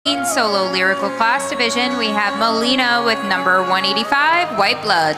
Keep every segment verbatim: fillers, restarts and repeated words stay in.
Solo lyrical class division, we have Melina with number one eighty-five, White Blood.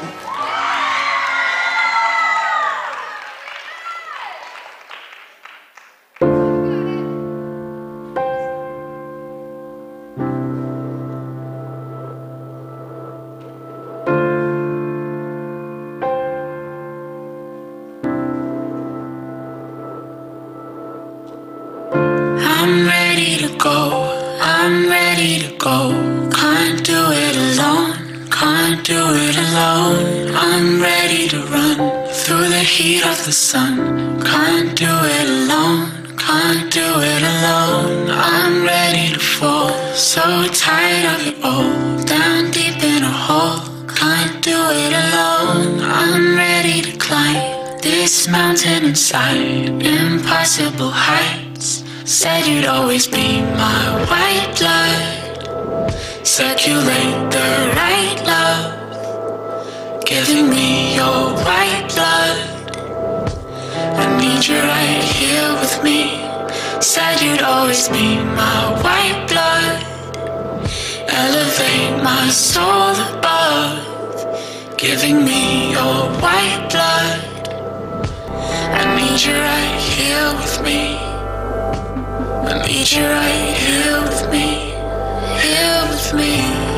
I'm ready to go. I'm ready to go. Can't do it alone. Can't do it alone. I'm ready to run through the heat of the sun. Can't do it alone. Can't do it alone. I'm ready to fall. So tired of it all. Down deep in a hole. Can't do it alone. I'm ready to climb this mountain inside. Impossible heights. Said you'd always be my white blood. Circulate the right love. Giving me your white blood. I need you right here with me. Said you'd always be my white blood. Elevate my soul above. Giving me your white blood. I need you right here with me. I need you right here with me, here with me.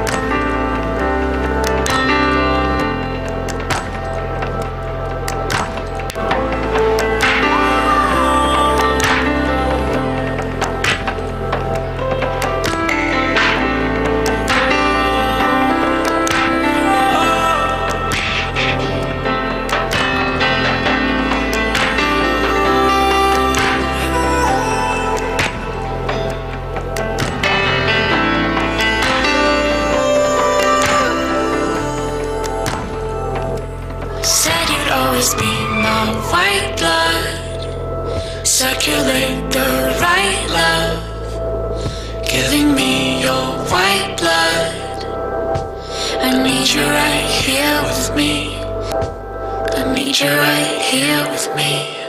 Always be my white blood. Circulate the right love. Giving me your white blood. I need you right here with me. I need you right here with me.